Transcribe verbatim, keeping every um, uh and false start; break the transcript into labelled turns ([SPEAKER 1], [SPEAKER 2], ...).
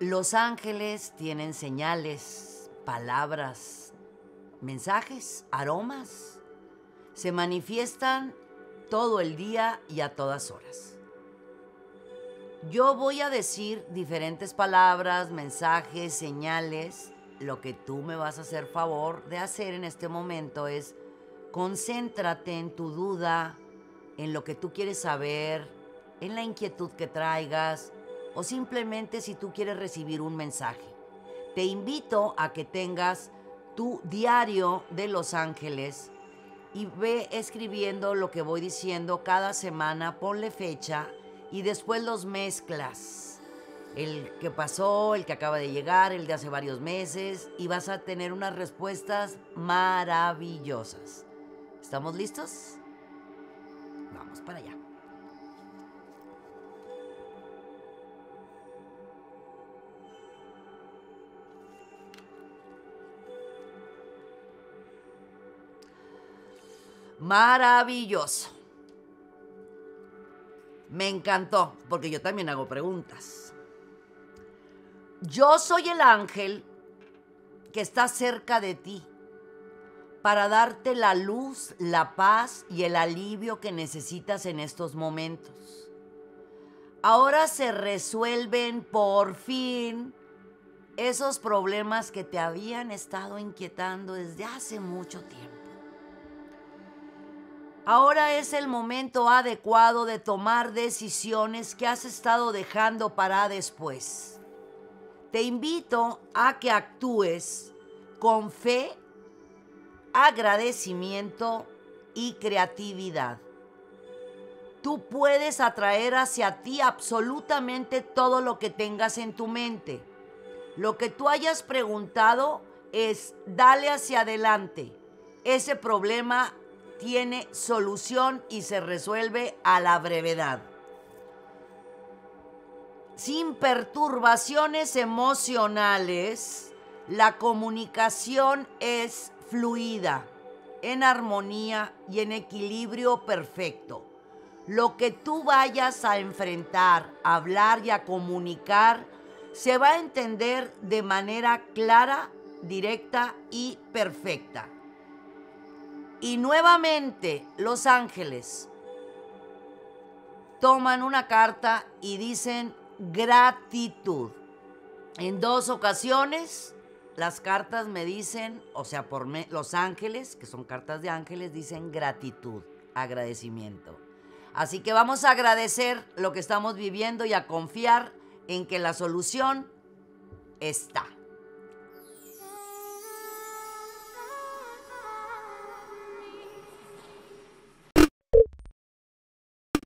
[SPEAKER 1] Los ángeles tienen señales, palabras, mensajes, aromas. Se manifiestan todo el día y a todas horas. Yo voy a decir diferentes palabras, mensajes, señales. Lo que tú me vas a hacer favor de hacer en este momento es concéntrate en tu duda, en lo que tú quieres saber, en la inquietud que traigas o simplemente si tú quieres recibir un mensaje. Te invito a que tengas tu diario de Los Ángeles y ve escribiendo lo que voy diciendo cada semana, ponle fecha y después los mezclas. El que pasó, el que acaba de llegar, el de hace varios meses y vas a tener unas respuestas maravillosas. ¿Estamos listos? Vamos para allá. Maravilloso. Me encantó, porque yo también hago preguntas. Yo soy el ángel que está cerca de ti para darte la luz, la paz y el alivio que necesitas en estos momentos. Ahora se resuelven por fin esos problemas que te habían estado inquietando desde hace mucho tiempo. Ahora es el momento adecuado de tomar decisiones que has estado dejando para después. Te invito a que actúes con fe, agradecimiento y creatividad. Tú puedes atraer hacia ti absolutamente todo lo que tengas en tu mente. Lo que tú hayas preguntado es dale hacia adelante. Ese problema tiene solución y se resuelve a la brevedad. Sin perturbaciones emocionales, la comunicación es fluida, en armonía y en equilibrio perfecto. Lo que tú vayas a enfrentar, a hablar y a comunicar, se va a entender de manera clara, directa y perfecta. Y nuevamente, los ángeles toman una carta y dicen gratitud. En dos ocasiones, las cartas me dicen, o sea, por me, los ángeles, que son cartas de ángeles, dicen gratitud, agradecimiento. Así que vamos a agradecer lo que estamos viviendo y a confiar en que la solución está.